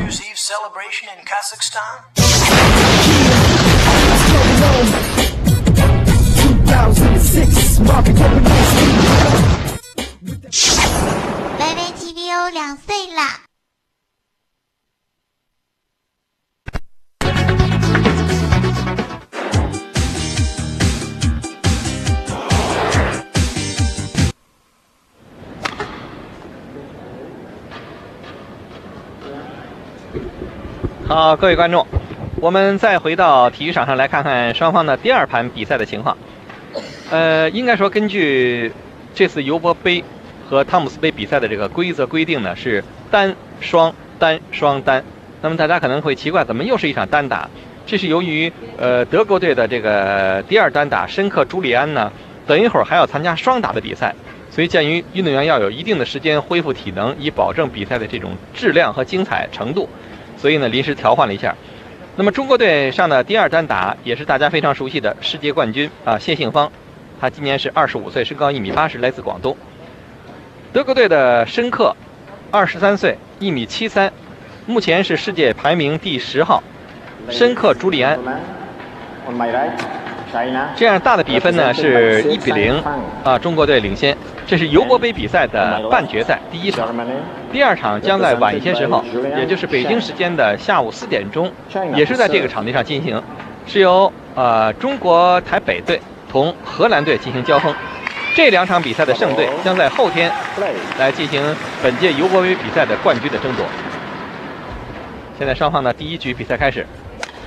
Year's Eve celebration in Kazakhstan? 微微 TVO 2岁啦！ 好，各位观众，我们再回到体育场上来看看双方的第二盘比赛的情况。应该说根据这次尤伯杯和汤姆斯杯比赛的这个规则规定呢，是单双单双单。那么大家可能会奇怪，怎么又是一场单打？这是由于德国队的这个第二单打申克朱利安呢，等一会儿还要参加双打的比赛，所以鉴于运动员要有一定的时间恢复体能，以保证比赛的这种质量和精彩程度，所以呢临时调换了一下。那么中国队上的第二单打也是大家非常熟悉的世界冠军谢杏芳，他今年是25岁，身高1.80米，来自广东。德国队的申克23岁，1.73米，目前是世界排名第10号。申克朱利安，这样大的比分呢是1-0中国队领先。这是尤伯杯比赛的半决赛第一场，第二场将在晚一些时候，也就是北京时间的下午4点钟，也是在这个场地上进行，是由中国台北队同荷兰队进行交锋。这两场比赛的胜队将在后天来进行本届尤伯杯比赛的冠军的争夺。现在双方的第一局比赛开始。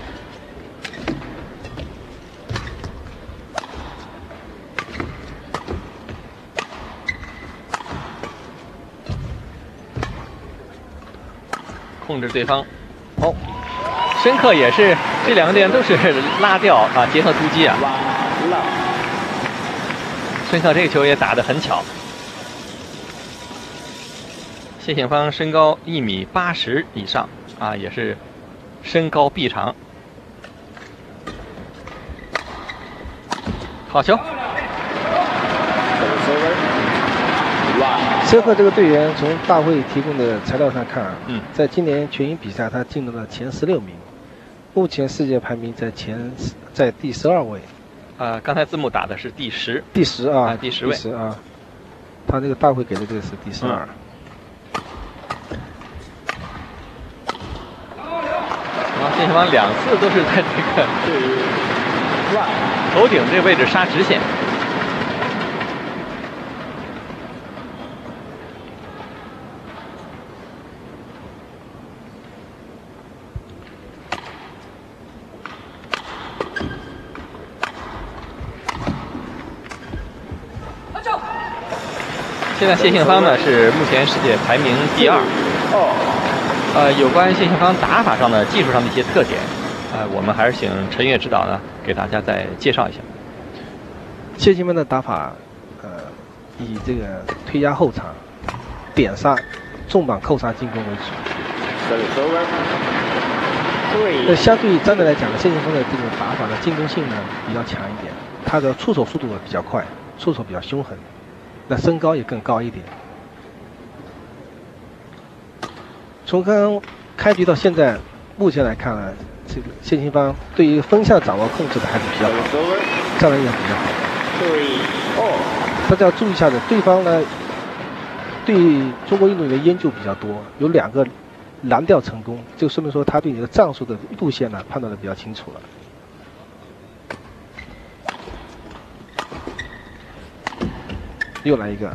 控制对方，申克也是，这两个队员都是拉吊结合突击啊。申克这个球也打得很巧。谢杏芳身高1.80米以上也是身高臂长。好球！ 申克这个队员从大会提供的材料上看在今年全英比赛他进入了前16名，目前世界排名在第12位。 刚才字幕打的是第10。 第10啊， 第10位。 第10啊，他这个大会给的这个是第12。 谢杏芳2次都是在这个头顶这个位置杀直线。现在谢杏芳呢是目前世界排名第2。有关谢杏芳打法上的技术上的一些特点，我们还是请陈悦指导呢给大家再介绍一下。 谢杏芳的打法，以这个推压后场、点杀、重磅扣杀进攻为主。相对于张队来讲呢，谢杏芳的这个打法的进攻性呢比较强一点，他的出手速度比较快，出手比较凶狠。那身高也更高一点。从刚刚开局到现在，目前来看呢，这个谢杏芳对于风向掌握控制的还是比较好，站得也比较好。大家要注意一下的，对方呢对中国运动员的研究比较多，有2个拦吊成功，就说明说他对你的战术的路线呢判断的比较清楚了。又来一个，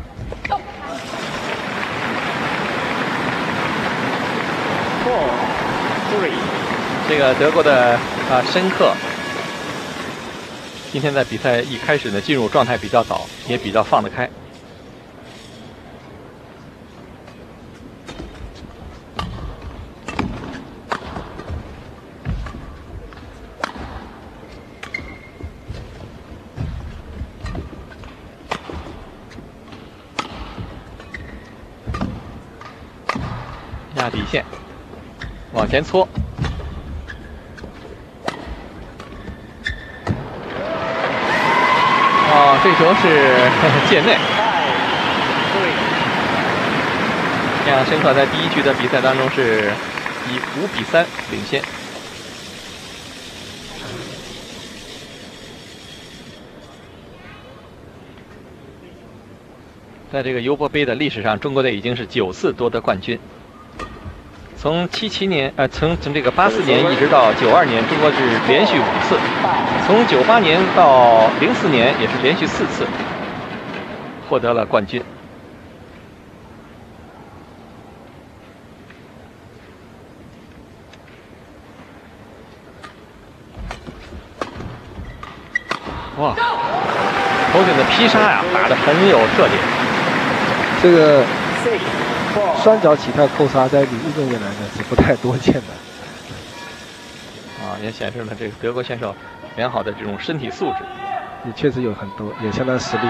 这个德国的申克，今天在比赛一开始呢进入状态比较早，也比较放得开。压底线，往前搓。这球是界内。这样，申克在第一局的比赛当中是以5比3领先。在这个尤伯杯的历史上，中国队已经是9次夺得冠军。从77年，从这个84年一直到92年，中国是连续5次；从98年到04年也是连续4次获得了冠军。哇，头顶的劈杀呀，打得很有特点。 这个双脚起跳扣杀在女运动员来讲是不太多见的。 啊，也显示了这个德国选手良好的这种身体素质， 也确实有很多，也相当实力。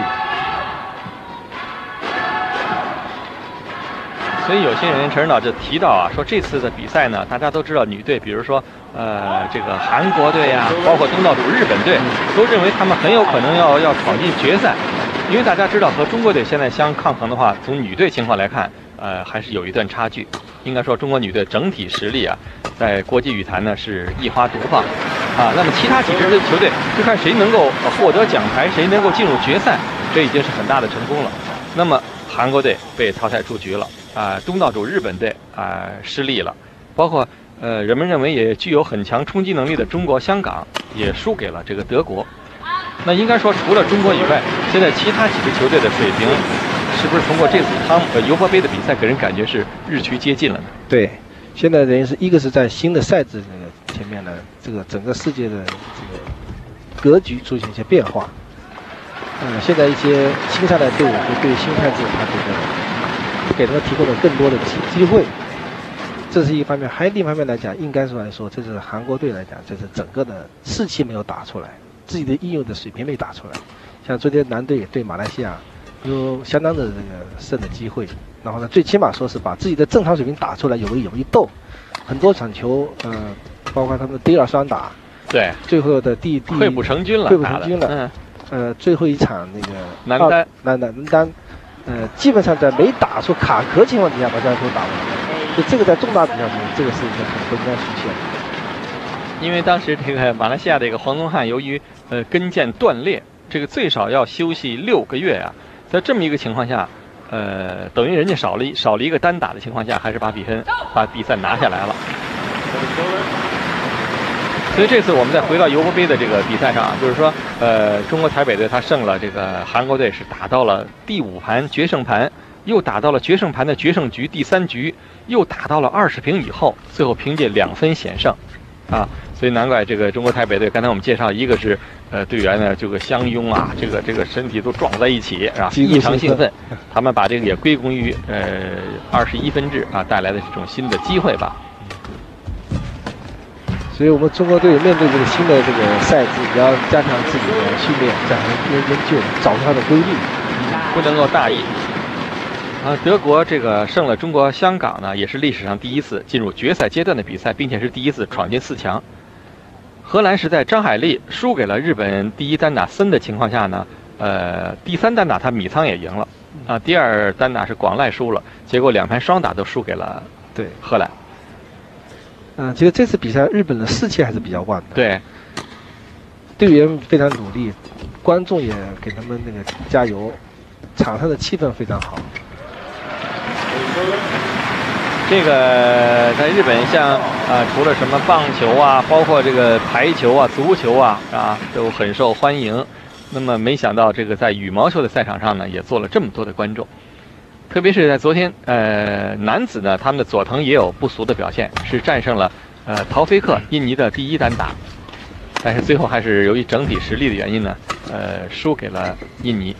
所以有些人陈指导就提到啊，说这次的比赛呢，大家都知道女队，比如说这个韩国队呀，包括东道主日本队，都认为他们很有可能要闯进决赛，因为大家知道和中国队现在相抗衡的话，从女队情况来看，还是有一段差距。应该说中国女队整体实力啊，在国际羽坛呢是一花独放啊。那么其他几支球队就看谁能够获得奖牌，谁能够进入决赛，这已经是很大的成功了。那么韩国队被淘汰出局了。东道主日本队失利了，包括人们认为也具有很强冲击能力的中国香港也输给了这个德国。那应该说除了中国以外，现在其他几支球队的水平是不是通过这次尤伯杯的比赛给人感觉是日趋接近了呢？ 对，现在等于是一个是在新的赛制那个前面呢，这个整个世界的这个格局出现一些变化。现在一些新上来队伍会对新赛制它这个给他们提供了更多的机会，这是一方面。还有另一方面来讲，应该说来说，这是韩国队来讲，这是整个的士气没有打出来，自己的应有的水平没打出来。像昨天男队也对马来西亚有相当的这个胜的机会，然后呢，最起码说是把自己的正常水平打出来，有一斗。很多场球，包括他们的第2双打， 对， 最后的溃不成军了， 溃不成军了。最后一场那个男单。基本上在没打出卡壳情况底下把这场球打完了，就这个在重大比赛中，这个是一个很不应该出现的。 因为当时这个马来西亚这个黄宗汉由于跟腱断裂，这个最少要休息6个月啊，在这么一个情况下，等于人家少了一个单打的情况下，还是把比赛拿下来了。所以这次我们再回到尤伯杯的这个比赛上啊，就是说，中国台北队他胜了这个韩国队，是打到了第5盘决胜盘，又打到了决胜盘的决胜局第3局，又打到了20平以后，最后凭借2分险胜，啊，所以难怪这个中国台北队，刚才我们介绍，一个是队员呢这个相拥啊，这个身体都撞在一起啊，异常兴奋，他们把这个也归功于21分制啊带来的这种新的机会吧。 所以我们中国队面对这个新的这个赛制，也要加强自己的训练，加强研究，找出它的规律， 不能够大意。德国这个胜了中国香港呢，也是历史上第一次进入决赛阶段的比赛，并且是第一次闯进4强。荷兰是在张海丽输给了日本第1单打森的情况下呢，第3单打他米仓也赢了啊，第2单打是广濑输了，结果2盘双打都输给了荷兰。 其实这次比赛日本的士气还是比较旺的， 对， 队员非常努力，观众也给他们那个加油，场上的气氛非常好。 这个在日本像除了什么棒球啊，包括这个排球啊、足球啊，都很受欢迎。那么没想到这个在羽毛球的赛场上呢，也做了这么多的观众。特别是在昨天，男子呢，他们的佐藤也有不俗的表现，是战胜了陶菲克印尼的第1单打，但是最后还是由于整体实力的原因呢，输给了印尼。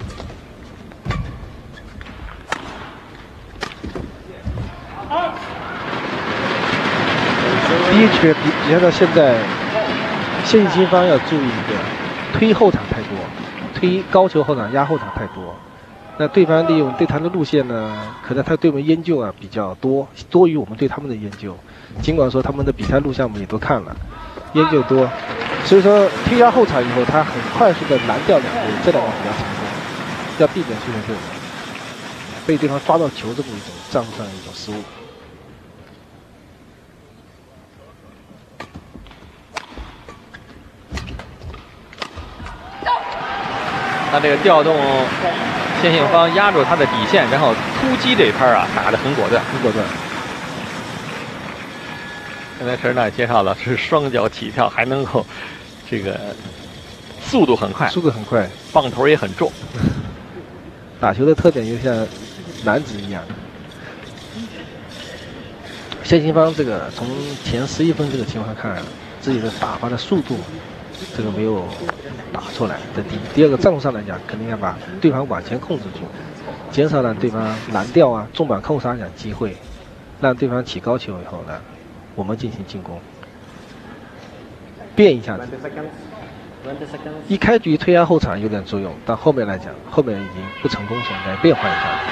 第一圈比赛到现在，谢杏芳要注意一个，推后场太多，推高球后场压后场太多。那对方利用对他的路线呢，可能他对我们研究啊比较多于我们对他们的研究。尽管说他们的比赛录像我们也都看了，研究多，所以说推压后场以后，他很快速的拦掉2个人，这2个比较成功，要避免出现这种被对方抓到球这么一种战术上的一种失误。 他这个调动谢杏芳压住他的底线，然后突击这一拍啊，打得很果断， 很果断。 刚才陈指导也介绍了，是双脚起跳，还能够这个速度很快，棒头也很重。 打球的特点就像男子一样。谢杏芳这个从前11分这个情况看，自己的打发的速度这个没有打出来，这第一。第二个战术上来讲，肯定要把对方往前控制住，减少让对方拦吊啊、重板扣杀讲机会，让对方起高球以后呢，我们进行进攻，变一下子。一开局推压后场有点作用，但后面来讲，后面已经不成功，应该变换一下子。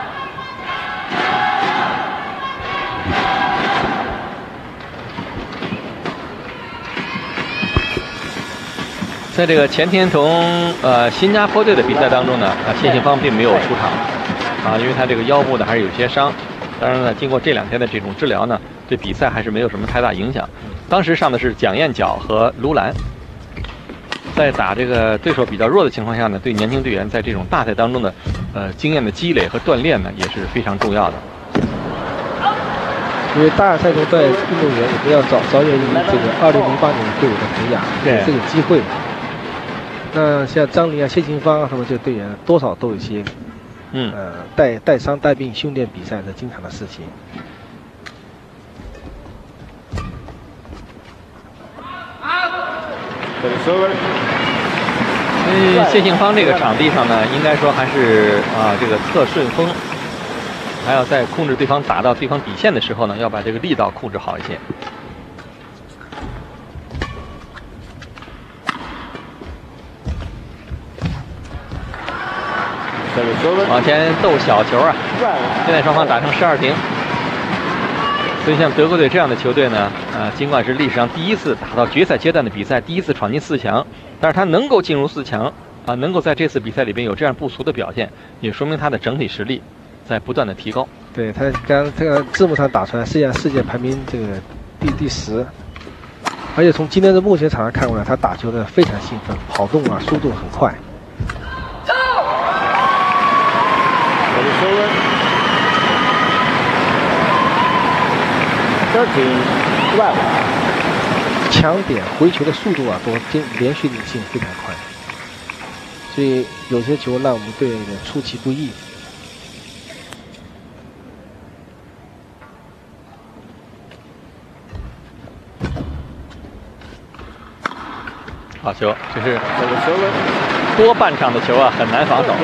在这个前天同新加坡队的比赛当中呢，谢杏芳并没有出场啊，因为他这个腰部呢还是有些伤。当然呢，经过这2天的这种治疗呢，对比赛还是没有什么太大影响。当时上的是蒋燕角和卢兰。在打这个对手比较弱的情况下呢，对年轻队员在这种大赛当中的经验的积累和锻炼呢，也是非常重要的。 因为大赛中在运动员我们要早点以这个2008年队伍的培养，有这个机会。那像张琳啊、谢杏芳啊他们这个队员，多少都有一些带伤带病训练比赛的经常的事情。 谢杏芳这个场地上呢，应该说还是这个侧顺风，还要在控制对方打到对方底线的时候呢，要把这个力道控制好一些。往前斗小球啊！现在双方打成12平。所以像德国队这样的球队呢，尽管是历史上第一次打到决赛阶段的比赛，第一次闯进4强，但是他能够进入4强能够在这次比赛里边有这样不俗的表现，也说明他的整体实力在不断的提高。 对他刚这个字幕上打出来，世界排名这个第10，而且从今天的目前场上看过来，他打球的非常兴奋，跑动啊，速度很快。抢点回球的速度啊，都连续性非常快，所以有些球让我们队员有点出其不意。 好球，这是多半场的球啊，很难防守。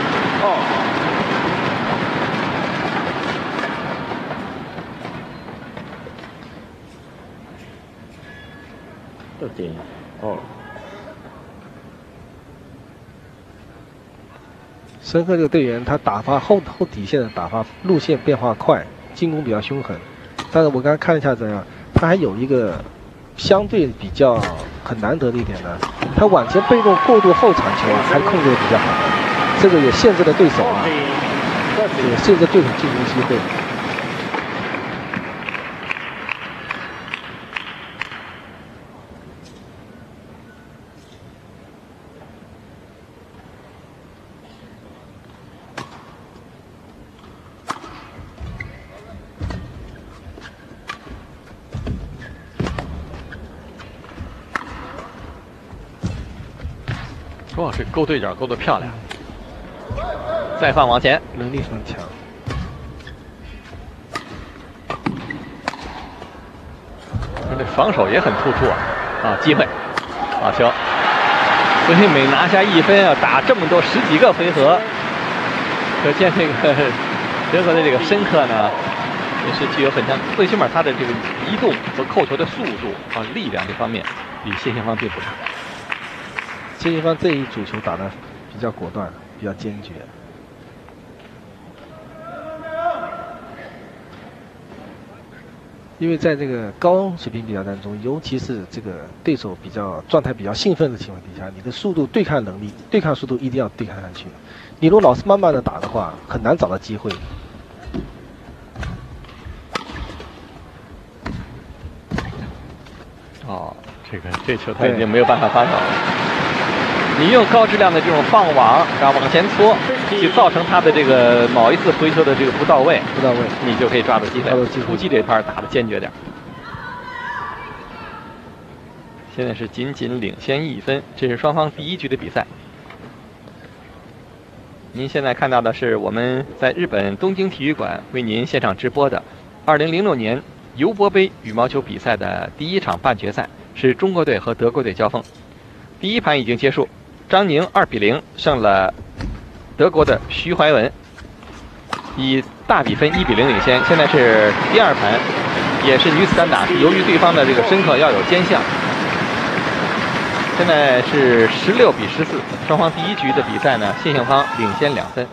申克这个队员，他打发后底线的打发路线变化快，进攻比较凶狠。但是我刚刚看了一下怎样，他还有一个相对比较很难得的一点呢，他往前被动过渡后场球啊，还控制的比较好，这个也限制了对手啊，也限制对手进攻机会。 哇，这勾对角勾得漂亮，再放往前， 能力很强。 这防守也很突出啊！机会，好球！所以每拿下1分啊，打这么多10几个回合，可见这个德国的这个申克呢，也是具有很强，最起码他的这个移动和扣球的速度力量这方面，比谢杏芳并不差。 谢杏芳这一组球打得比较果断，比较坚决。因为在这个高水平比赛当中，尤其是这个对手状态比较兴奋的情况底下，你的速度、对抗能力、对抗速度一定要对抗上去。你如果老是慢慢的打的话，很难找到机会。 这球他已经没有办法发球了。 你用高质量的这种放网，然后往前搓，去造成他的这个某一次回球的这个不到位，你就可以抓住机会。突击这盘打得坚决点。现在是仅仅领先1分，这是双方第1局的比赛。您现在看到的是我们在日本东京体育馆为您现场直播的2006年尤伯杯羽毛球比赛的第1场半决赛，是中国队和德国队交锋。第1盘已经结束，张宁2比0胜了德国的徐怀文，以大比分1比0领先。现在是第2盘，也是女子单打，由于对方的这个深刻要有尖项。现在是16比14，双方第1局的比赛呢，谢杏芳领先2分。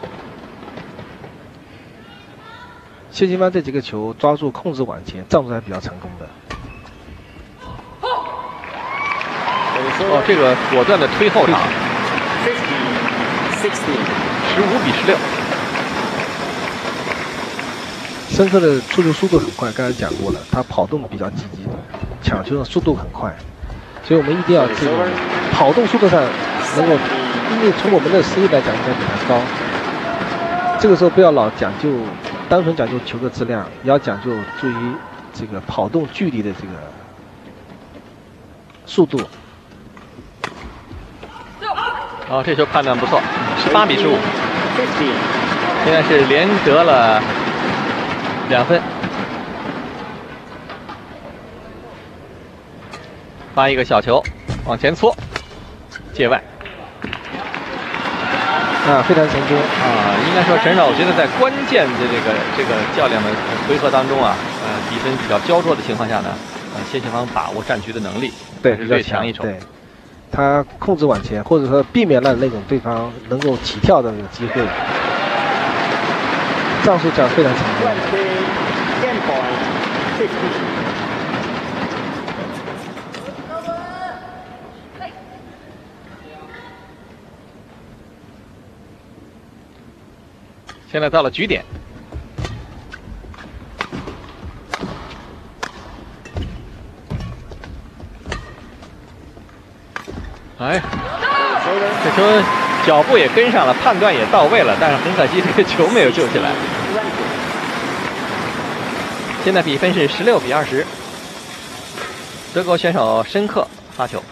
谢杏芳这几个球抓住控制往前，战术还比较成功的。 哦，这个果断的推后场，15比16。 申克的出球速度很快，刚才讲过了，他跑动比较积极，抢球的速度很快。所以我们一定要这个跑动速度上能够，因为从我们的实力来讲应该比他高。这个时候不要老讲究，单纯讲究球的质量，也要讲究注意这个跑动距离的这个速度。 哦，这球判断不错，18比15。现在是连得了2分。发一个小球，往前搓，界外。 非常成功应该说陈少，我觉得在关键的这个较量的回合当中啊，比分比较焦灼的情况下呢，谢杏芳把握战局的能力， 对， 是最强一筹。 对，他控制往前，或者说避免了那种对方能够起跳的那个机会，战术上非常成功。 现在到了局点，这球脚步也跟上了，判断也到位了，但是很可惜这个球没有救起来。现在比分是16比20，德国选手申克发球。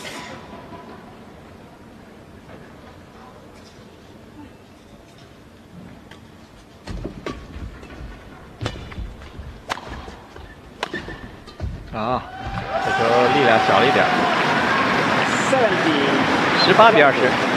这球力量小了一点，18比20。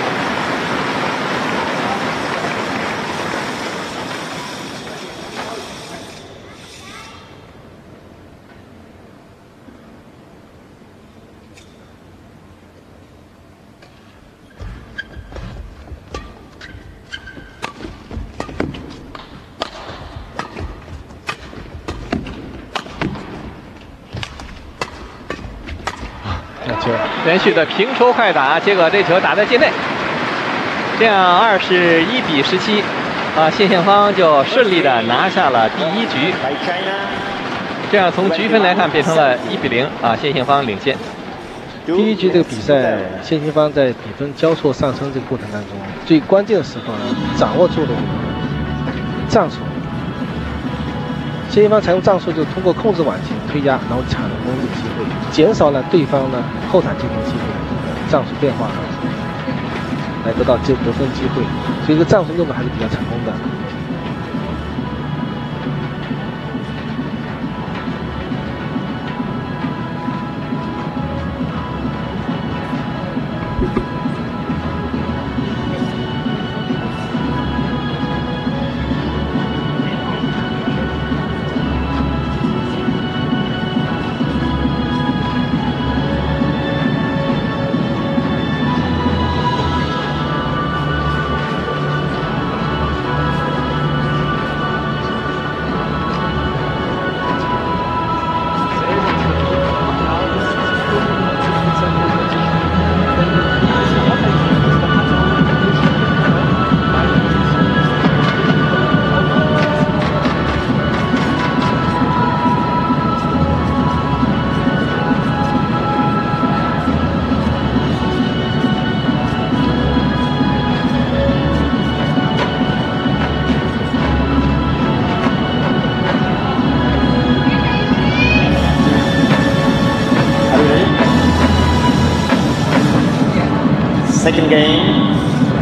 连续的平抽快打，结果这球打在界内，这样21比17，谢杏芳就顺利的拿下了第1局。这样从局分来看，变成了1比0，谢杏芳领先。 第1局这个比赛，谢杏芳在比分交错上升这个过程当中，最关键的时候呢，掌握住了这个战术。谢杏芳采用战术，就通过控制往前推压，然后抢了攻这个机会，减少了对方呢后场进攻机会的这个战术变化，来得到得分机会。所以这个战术用的还是比较成功的。 Second game.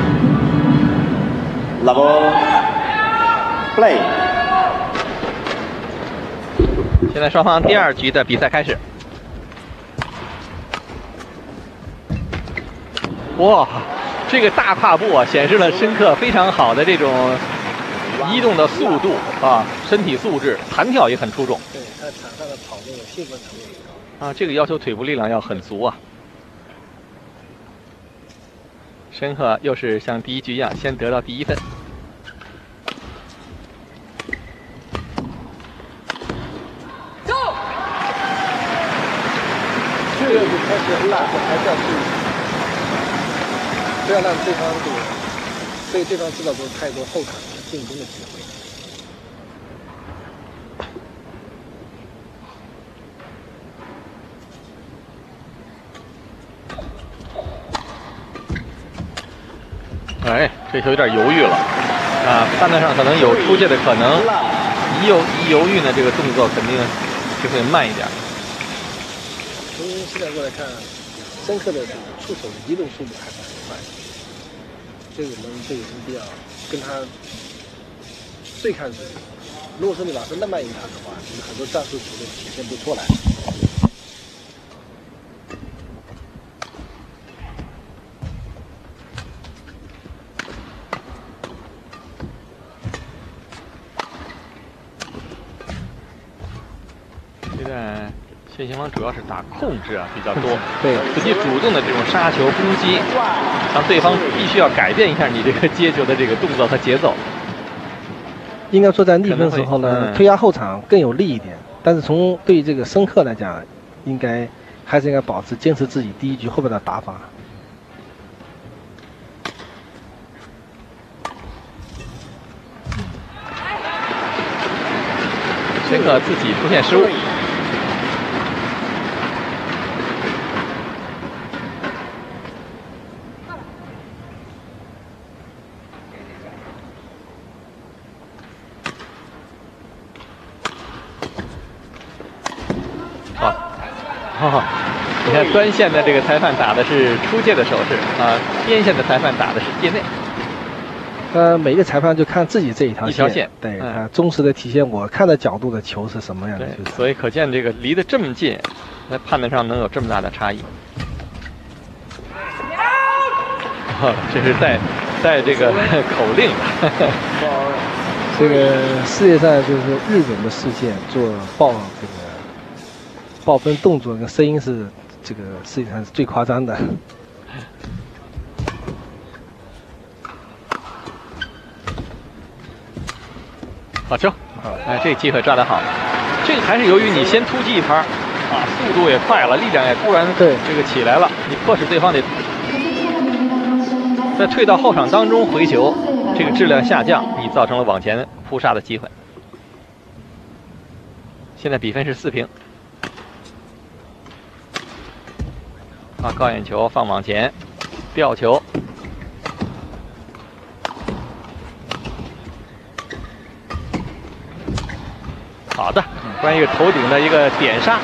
Level play. 现在双方第2局的比赛开始。哇，这个大跨步啊，显示了申克非常好的这种移动的速度啊，身体素质，弹跳也很出众。 对，他场上的跑动兴奋程度也高。 啊，这个要求腿部力量要很足啊。申克又是像第1局一样，先得到第1分。 这个就开始拉，还是要注意，不要让对方被对方制造出太多后场进攻的机会。 哎，这球有点犹豫了啊，判断上可能有出界的可能，一犹豫呢，这个动作肯定就会慢一点。 从现在过来看，申克的这个出手移动速度还是很快的，这个我们就有必要跟他对抗水平。如果说你老是那么赢他的话，你很多战术球都体现不出来。 现在谢杏芳主要是打控制啊比较多， 对， 自己主动的这种杀球攻击，让对方必须要改变一下你这个接球的这个动作和节奏。 应该说在逆风时候呢，推压后场更有利一点。但是从对于这个申克来讲，还是应该保持坚持自己第1局后边的打法。 申克自己出现失误。你看端线的这个裁判打的是出界的手势啊，边线的裁判打的是界内。 每个裁判就看自己这一条线，对，忠实的体现我看的角度的球是什么样的。 所以可见这个离得这么近，在判断上能有这么大的差异。这是带这个口令。 这个世界上就是日本的事件做报分动作跟声音是这个世界上是最夸张的。 好球！哎，这个机会抓得好。这个还是由于你先突击一盘啊，速度也快了，力量也突然这个起来了，你迫使对方得在退到后场当中回球，这个质量下降，你造成了往前扑杀的机会。现在比分是4平。啊，高远球放往前，吊球。好的，关于一个头顶的一个点杀。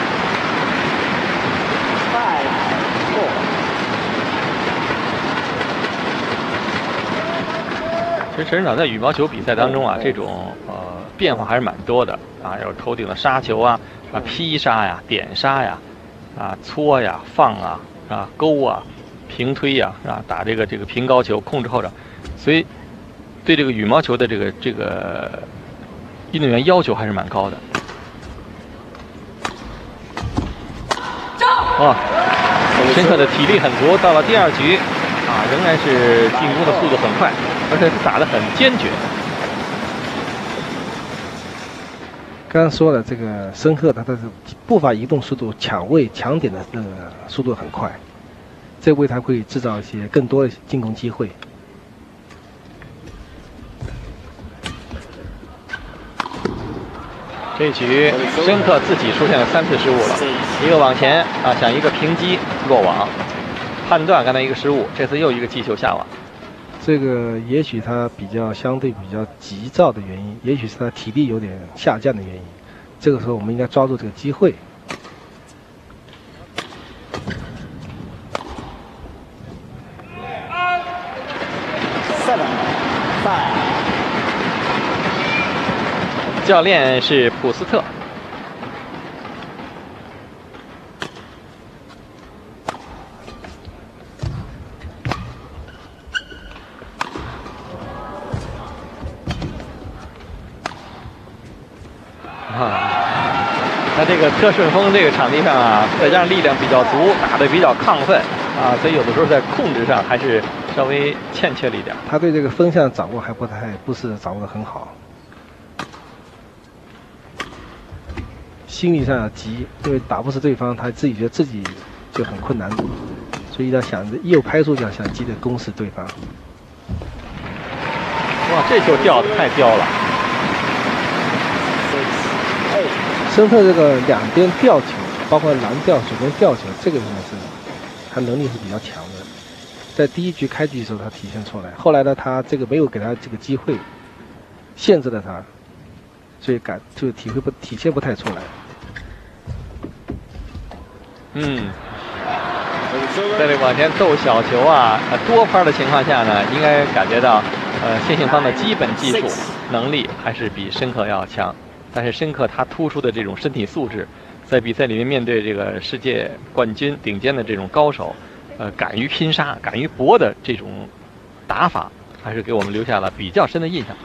其实陈指导在羽毛球比赛当中啊，这种变化还是蛮多的啊，有头顶的杀球啊，劈杀呀、点杀呀、搓呀、放啊、勾啊、平推呀，打这个平高球控制后场，所以对这个羽毛球的这个运动员要求还是蛮高的。申克的体力很足，到了第2局仍然是进攻的速度很快，而且是打得很坚决。 刚刚说了，这个申克他的步伐移动速度、抢位、抢点的这个速度很快，这为他会制造一些更多的进攻机会。 这局申克自己出现了3次失误了，一个往前想一个平击落网，判断刚才一个失误，这次又一个击球下网。 这个也许他相对比较急躁的原因，也许是他体力有点下降的原因。这个时候我们应该抓住这个机会。 教练是普斯特。那这个特顺风这个场地上啊，再加上力量比较足，打得比较亢奋啊，所以有的时候在控制上还是稍微欠缺了一点。 他对这个风向掌握还不是掌握得很好，心理上要急，因为打不死对方，他自己觉得自己就很困难，所以要想着一有拍出就要想急着攻死对方。 哇，这球吊得太刁了。 申特这个两边吊球，包括拦吊、主动吊球，这个真的是他能力是比较强的。在第一局开局的时候，他体现出来。后来呢，他这个没有给他这个机会，限制了他，所以就体现不太出来。 在这往前逗小球啊，多拍的情况下呢，应该感觉到，谢杏芳的基本技术能力还是比申克要强。但是申克他突出的这种身体素质，在比赛里面面对这个世界冠军顶尖的这种高手，敢于拼杀、敢于搏的这种打法，还是给我们留下了比较深的印象。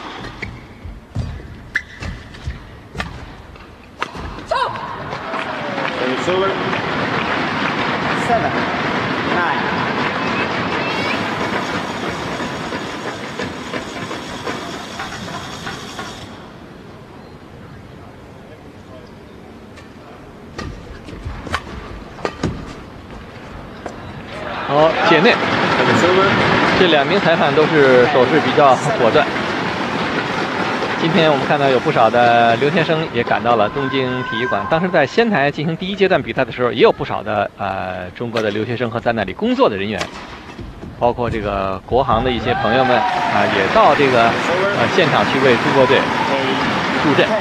好，界内，这两名裁判都是手势比较果断。今天我们看到有不少的留学生也赶到了东京体育馆。当时在仙台进行第一阶段比赛的时候，也有不少的中国的留学生和在那里工作的人员，包括这个国航的一些朋友们啊，也到这个现场去为中国队助阵。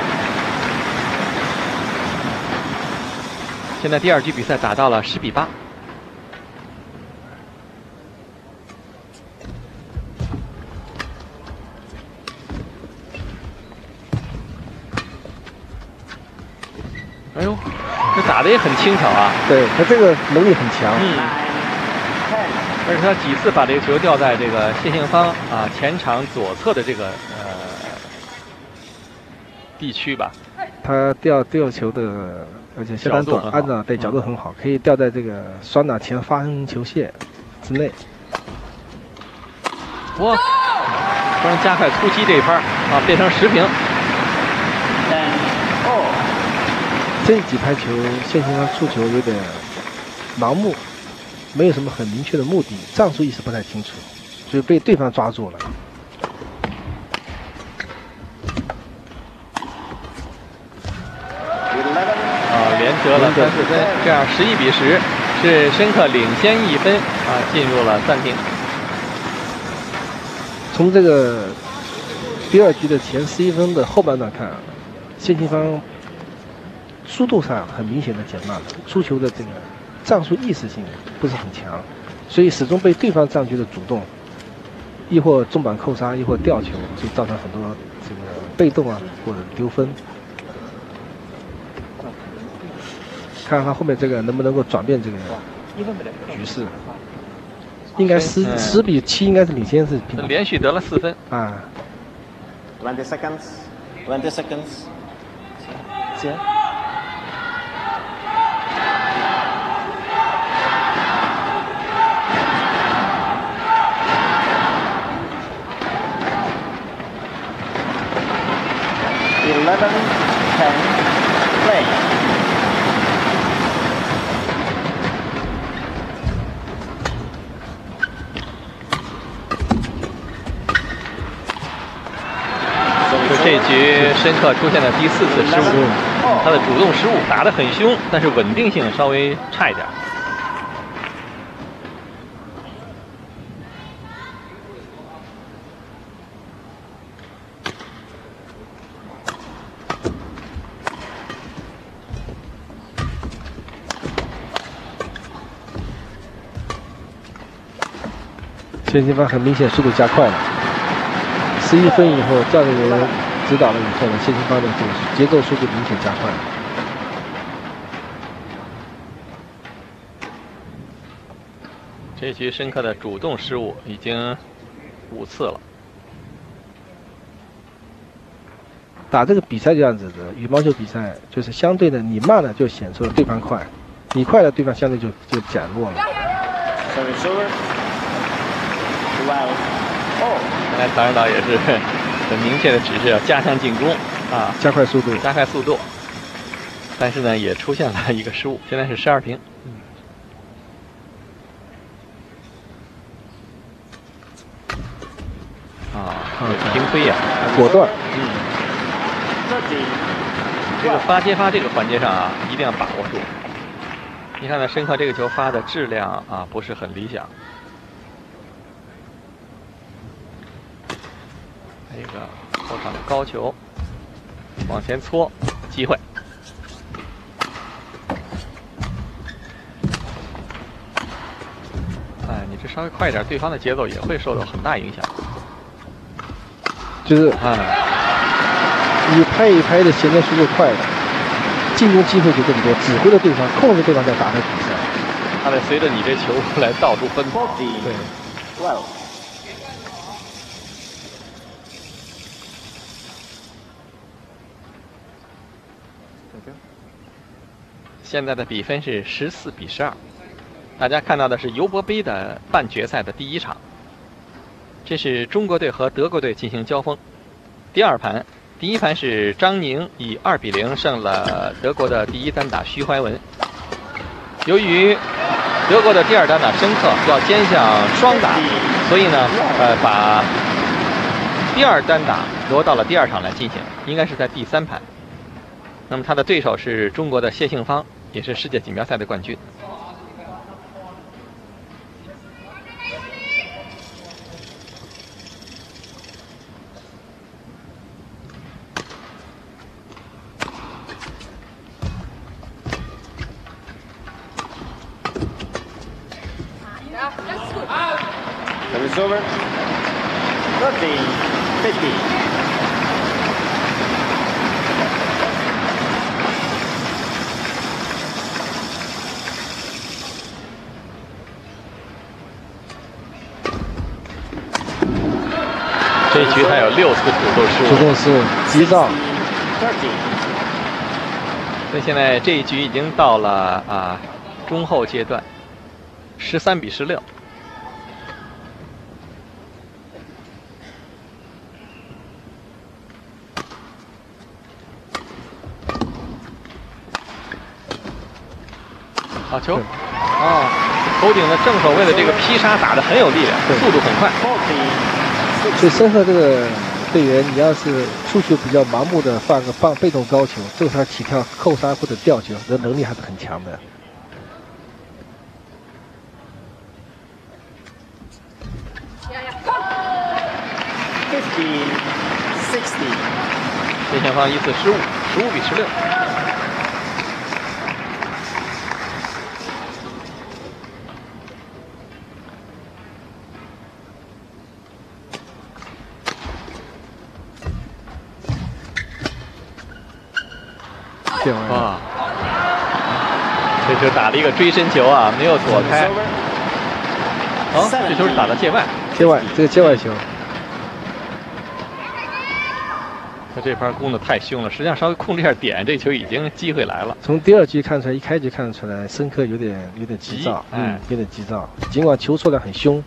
现在第二局比赛打到了10比8。哎呦，这打得也很轻巧啊！ 对，他这个能力很强。 而且他几次把这个球吊在这个谢杏芳啊前场左侧的这个地区吧。 他吊球的，而且相当短，按照对角度很好，可以吊在这个双打前方球线之内。 哇！突然加快突击这一拍啊，变成10平。 这几拍球，谢杏芳出球有点盲目，没有什么很明确的目的，战术意识不太清楚，所以被对方抓住了。 连得了3-4分，这样11比10，是申克领先1分啊，进入了暂停。 从这个第二局的前11分的后半段看，谢杏芳速度上很明显的减慢了，出球的这个战术意识性不是很强，所以始终被对方占据了主动，亦或重板扣杀，亦或吊球，就造成很多这个被动啊或者丢分。看看他后面这个能不能够转变这个局势，应该10比7，应该是领先是平。 连续得了4分啊。 20 seconds。行。11, 10, play. 就这局申克出现了第4次失误，他的主动失误打得很凶，但是稳定性稍微差一点。 谢杏芳很明显速度加快了，11分以后，教练员指导了以后呢，谢杏芳的这个节奏速度明显加快。 这一局申克的主动失误已经5次了。 打这个比赛这样子的羽毛球比赛，就是相对的，你慢了就显出了对方快，你快了对方相对就减弱了。 看来唐指导也是很明确的指示要加强进攻啊， 加快速度， 加快速度。但是呢，也出现了一个失误，现在是12平。平飞呀， 果断。 这个发接发这个环节上啊，一定要把握住。你看呢，申克这个球发的质量啊不是很理想。还有一个后场的高球，往前搓，机会。哎，你这稍微快一点，对方的节奏也会受到很大影响。 就是你拍一拍的衔接速度快了，进攻机会就更多，指挥了对方，控制对方在打的比赛。 他得随着你这球来到处奔跑。 对。 现在的比分是14比12。大家看到的是尤伯杯的半决赛的第1场。这是中国队和德国队进行交锋。第2盘，第1盘是张宁以2比0胜了德国的第1单打徐怀文。由于德国的第2单打申克要兼项双打，所以呢，把第2单打挪到了第2场来进行，应该是在第3盘。那么他的对手是中国的谢杏芳，也是世界锦标赛的冠军。 Service over. 30-50. 这一局还有6次主动失误， 急躁。 所以现在这一局已经到了中后阶段，13比16。好球！头顶的正手位的这个劈杀打得很有力量，速度很快。 所以申克这个队员，你要是出球比较盲目的放被动高球，这个时候起跳扣杀或者吊球，这能力还是很强的。 谢杏芳1次失误，15比16。哇！这球打了一个追身球啊，没有躲开。这球是打到界外， 这个界外球。 他这盘攻的太凶了，实际上稍微控制一下点，这球已经机会来了。 从第2局看出来，一开局看得出来，申克有点急躁，有点急躁。尽管球出来很凶。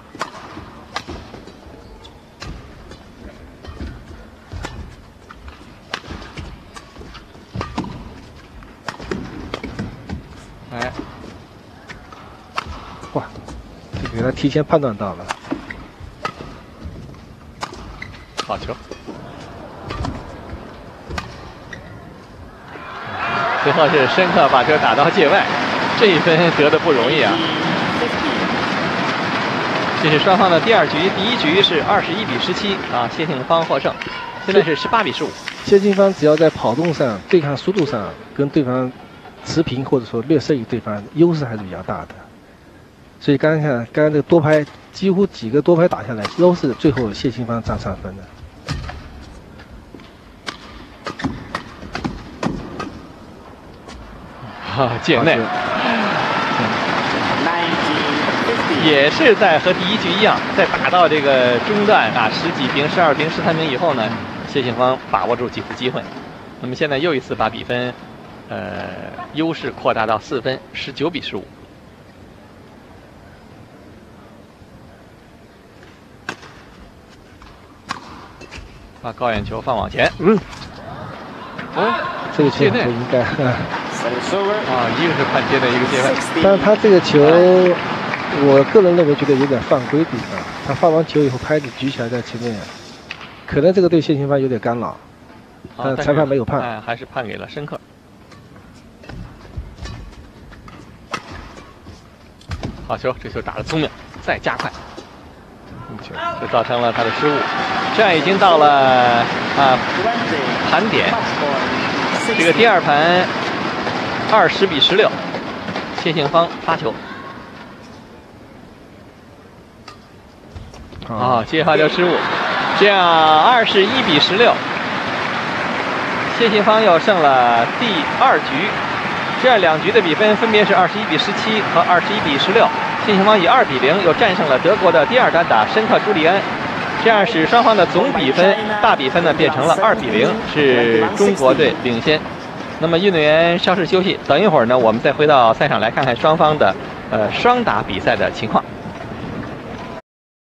哇，这个给他提前判断到了。 好球！最后是申克把球打到界外，这一分得的不容易啊。这是双方的第2局，第1局是21比17啊，谢杏芳获胜。现在是18比15。 谢杏芳只要在跑动上、对抗速度上跟对方持平，或者说略胜于对方，优势还是比较大的。所以刚刚这个多拍，几乎几个多拍打下来，都是最后谢杏芳占上分的。 界内。也是在和第一局一样，在打到这个中段啊10几平、12平、13平以后呢，谢杏芳把握住几次机会。那么现在又一次把比分，优势扩大到4分，19比15。把高远球放往前， 这个球不应该。 一个是判界内，一个界外。 但是他这个球，我个人认为觉得有点犯规地方。他发完球以后，拍子举起来在前面，可能这个对谢杏芳有点干扰，但裁判没有判， 还是判给了申克。好球，这球打得聪明，再加快，就造成了他的失误。这样已经到了盘点，这个第2盘20比16，谢杏芳发球。接发球失误，这样21比16，谢杏芳又胜了第2局。这样2局的比分分别是21比17和21比16。谢杏芳以2比0又战胜了德国的第2单打申克朱利安，这样使双方的总比分大比分呢变成了2比0，是中国队领先。那么运动员稍事休息，等一会儿呢，我们再回到赛场来看看双方的双打比赛的情况。